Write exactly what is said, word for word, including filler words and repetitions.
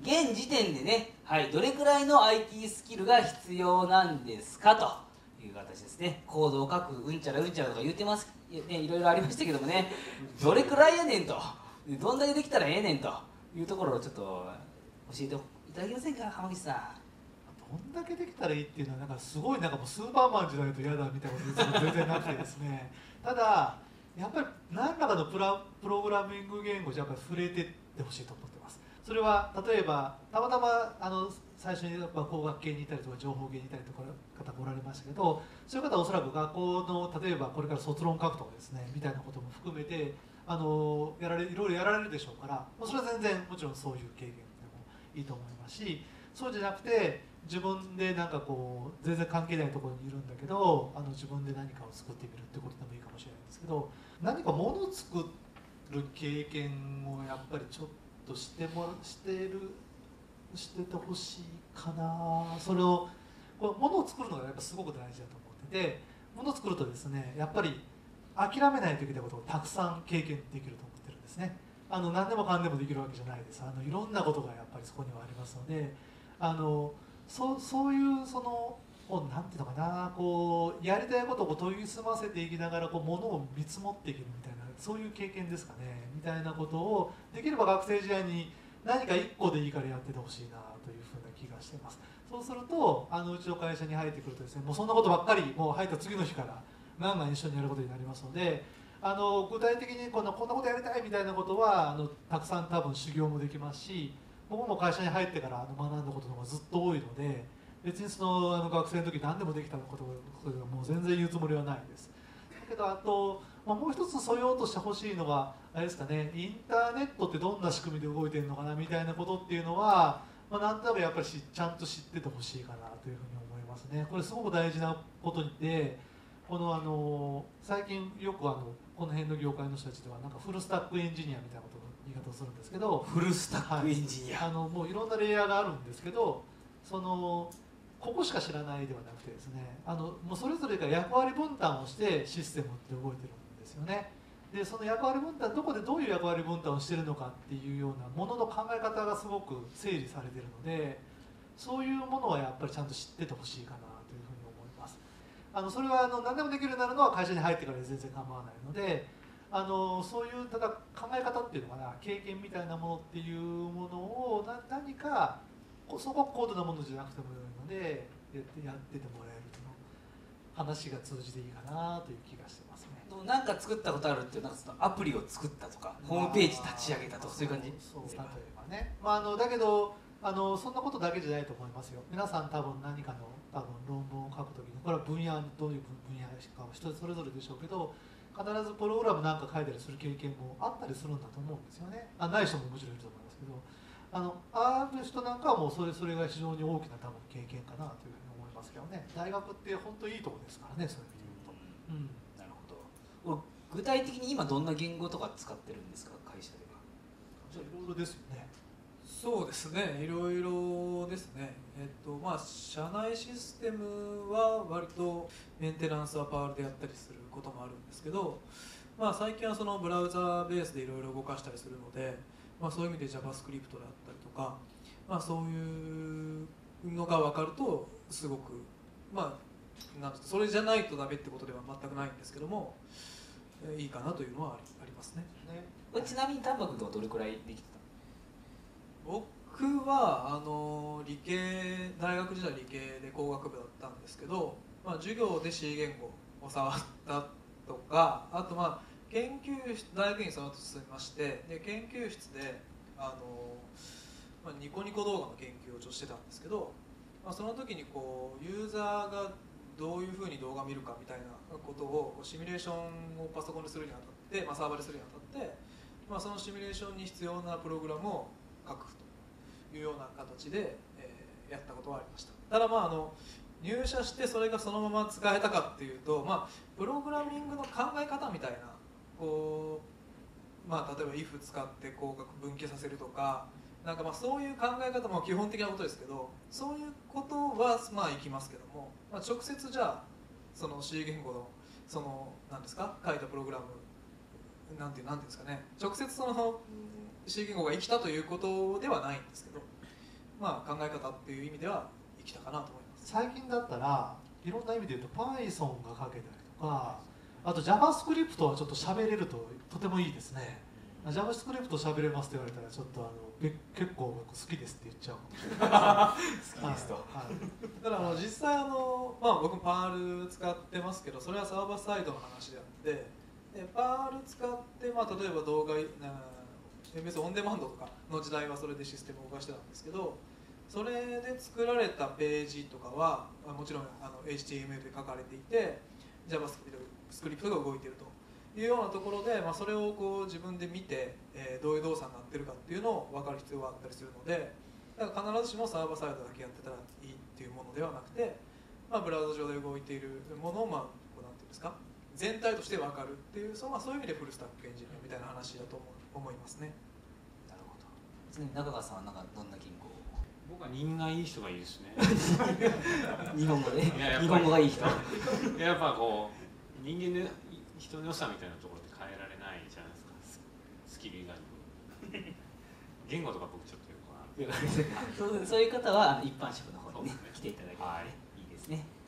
現時点でね、はい、どれくらいの アイティー スキルが必要なんですかという形ですね。コードを書くうんちゃらうんちゃらとか言ってます、ね、いろいろありましたけどもね、どれくらいやねんと、どんだけできたらええねんというところをちょっと教えていただけませんか、浜口さん。 どんだけできたらいいっていうのはなんかすごいなんかもうスーパーマンじゃないと嫌だみたいなこと全然なくてですねただやっぱり何らかのプラプログラミング言語じゃやっぱり触れてってほしいと思ってます。それは例えばたまたまあの最初にやっぱ工学系にいたりとか情報系にいたりとか方がおられましたけど、そういう方はおそらく学校の例えばこれから卒論書くとかですねみたいなことも含めてあのやられいろいろやられるでしょうから、それは全然もちろんそういう経験でもいいと思いますし、そうじゃなくて自分でなんかこう全然関係ないところにいるんだけどあの自分で何かを作ってみるってことでもいいかもしれないんですけど、何か物を作る経験をやっぱりちょっとしてもらしてるしててほしいかな。それをこう物を作るのがやっぱすごく大事だと思ってて、物を作るとですねやっぱり諦めないといけないことをたくさん経験できると思ってるんですね。あの何でもかんでもできるわけじゃないです。あのいろんなことがやっぱりそこにはありますので、あのそうそういうそのこうなんていうのかな、こうやりたいことを研ぎ澄ませていきながらこう物を見積もっていけるみたいな、そういう経験ですかねみたいなことをできれば学生時代に何かいっこでいいからやっててほしいなというふうな気がしています。そうするとあのうちの会社に入ってくるとですね、もうそんなことばっかりもう入った次の日からガンガン一緒にやることになりますので、あの具体的にこんなこんなことやりたいみたいなことはあのたくさん多分修行もできますし、僕も会社に入ってからあの学んだことの方がずっと多いので、別にそのあの学生の時何でもできたことがもう全然言うつもりはないです。だけどあと、まあ、もう一つ素養としてほしいのはあれですかね、インターネットってどんな仕組みで動いてるのかなみたいなことっていうのは、まあ、なんとなくやっぱりちゃんと知っててほしいかなというふうに思いますね。これすごく大事なことで、このあの最近よくあのこの辺の業界の人たちではなんかフルスタックエンジニアみたいなことの言い方をするんですけど、 フルスタックエンジニア、 はい、あのもういろんなレイヤーがあるんですけど、そのここしか知らないではなくてですね、あのもうそれぞれが役割分担をしてシステムって動いてるんですよね。でその役割分担どこでどういう役割分担をしてるのかっていうようなものの考え方がすごく整理されてるので、そういうものはやっぱりちゃんと知っててほしいかなというふうに思います。あのそれはあの何でもできるようになるのは会社に入ってからで全然構わないので、あのそういうただ考え方っていうのかな、経験みたいなものっていうものをな何かそこ高度なものじゃなくてもよいのでやってやっててもらえると話が通じていいかなという気がしてますね。 なんか作ったことあるっていう、なんかそのアプリを作ったとかホームページ立ち上げたとかそういう感じ。 そう例えばね、まあ、あのだけどあのそんなことだけじゃないと思いますよ。皆さん多分何かの多分論文を書くときに、これは分野どういう分野かは人それぞれでしょうけど、必ずプログラムなんか書いたりする経験もあったりするんだと思うんですよね。あない人ももちろんいると思いますけど、あのある人なんかはもうそれそれが非常に大きな多分経験かなというふうに思いますけどね。大学って本当にいいところですからね、そういう意味で言うと。うん、 なるほど。具体的に今どんな言語とか使ってるんですか、会社では。 じゃあいろいろですよね。 そうですね、いろいろですね。えっとまあ社内システムは割とメンテナンスはパールでやったりすることもあるんですけど、まあ最近はそのブラウザベースでいろいろ動かしたりするので、まあそういう意味で JavaScript であったりとか、まあそういうのが分かるとすごくまあなんとそれじゃないとダメってことでは全くないんですけども、いいかなというのはありますね。 ね、ちなみに丹波君とはどれくらいできてたの？僕はあの理系大学時代理系で工学部だったんですけど、まあ、授業で C 言語を触ったとか、あとまあ研究室大学院その後進みまして、で研究室であの、まあ、ニコニコ動画の研究をしてたんですけど、まあ、その時にこうユーザーがどういうふうに動画を見るかみたいなことをシミュレーションをパソコンでするにあたって、まあ、サーバーでするにあたって、まあ、そのシミュレーションに必要なプログラムを書くというような形で、えー、やったことはありました。ただまああの入社してそれがそのまま使えたかっていうと、まあ、プログラミングの考え方みたいなこう、まあ、例えば if 使ってこう分岐させるとか、なんかまあそういう考え方も基本的なことですけど、そういうことはまあいきますけども、まあ、直接じゃあその C 言語のその何ですか書いたプログラムなんてなんていうんですかね、直接その C 言語が生きたということではないんですけど、 まあ、考え方っていう意味では生きたかなと思います。 最近だったらいろんな意味で言うと Python が書けたりとか、あと JavaScript はちょっと喋れるととてもいいですね。 JavaScript 喋れますって言われたらちょっとあのべ結構僕好きですって言っちゃうかもしれない好きですと、 はいはいだからあの実際あの、まあ、僕もパール使ってますけど、それはサーバーサイドの話であって、でパール使って、まあ、例えば動画別にオンデマンドとかの時代はそれでシステムを動かしてたんですけど、それで作られたページとかはもちろんあの エイチティーエムエル で書かれていて JavaScript が動いているというようなところで、まあ、それをこう自分で見て、えー、どういう動作になってるかっていうのを分かる必要があったりするので、だから必ずしもサーバーサイドだけやってたらいいっていうものではなくて、まあ、ブラウザ上で動いているものを、まあ、こうなんていうんですか、全体として分かるっていう、そう、まあ、そういう意味でフルスタックエンジニアみたいな話だと思う思いますね。 なるほど。ちなみに中川さんはなんかどんな銀行を？ 僕は人がいい人がいいですね。 日本語でいややっぱり日本語がいい人。 やっぱこう人間の人の良さみたいなところで変えられないじゃないですか、スキル以外に。言語とか僕ちょっとよくわからない。 そうそういう方はあの一般職の方にね、 そうですね来ていただければね、 はいいいですね。